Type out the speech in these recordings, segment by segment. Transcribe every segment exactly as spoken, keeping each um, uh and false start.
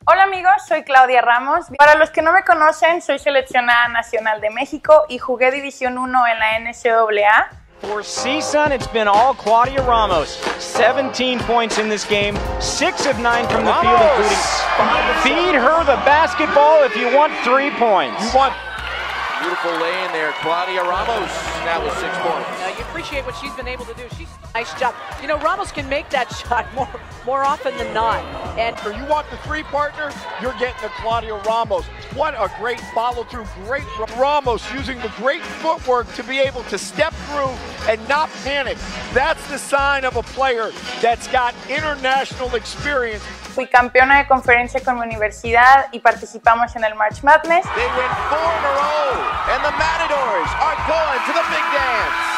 Hola amigos, soy Claudia Ramos. Para los que no me conocen, soy seleccionada nacional de México y jugué División uno en la N C A A. For C S U N, it's been all Claudia Ramos. seventeen points in this game, six of nine from the Ramos. field, including five. Feed her the basketball if you want three points. You want beautiful lay in there, Claudia Ramos. That was six points. Now you appreciate what she's been able to do. She's nice job. You know, Ramos can make that shot more more often than not. And for you want the three partner, you're getting the Claudia Ramos. What a great follow through. Great Ramos using the great footwork to be able to step through and not panic. That's the sign of a player that's got international experience. Fui campeona de conferencia con mi universidad y participamos en el March Madness. They win four in a row, and the Matadors are going to the big dance.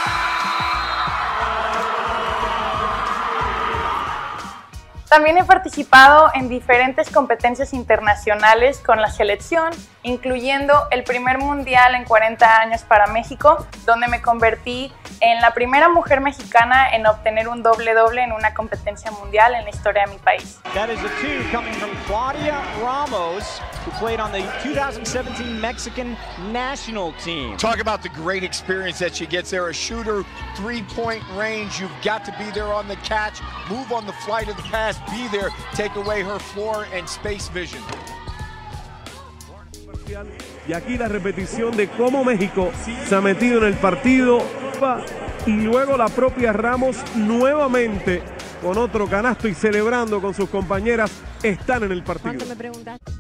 También he participado en diferentes competencias internacionales con la selección, incluyendo el primer mundial en cuarenta años para México, donde me convertí en la primera mujer mexicana en obtener un doble-doble en una competencia mundial en la historia de mi país. That is a two coming from Claudia Ramos, who played on the two thousand seventeen Mexican national team. Talk about the great experience that she gets there. A shooter, three-point range. You've got to be there on the catch, move on the flight of the pass, be there, take away her floor and space vision. Y aquí la repetición de cómo México se ha metido en el partido y luego la propia Ramos nuevamente con otro canasto y celebrando con sus compañeras están en el partido. ¿Cuánto me preguntas?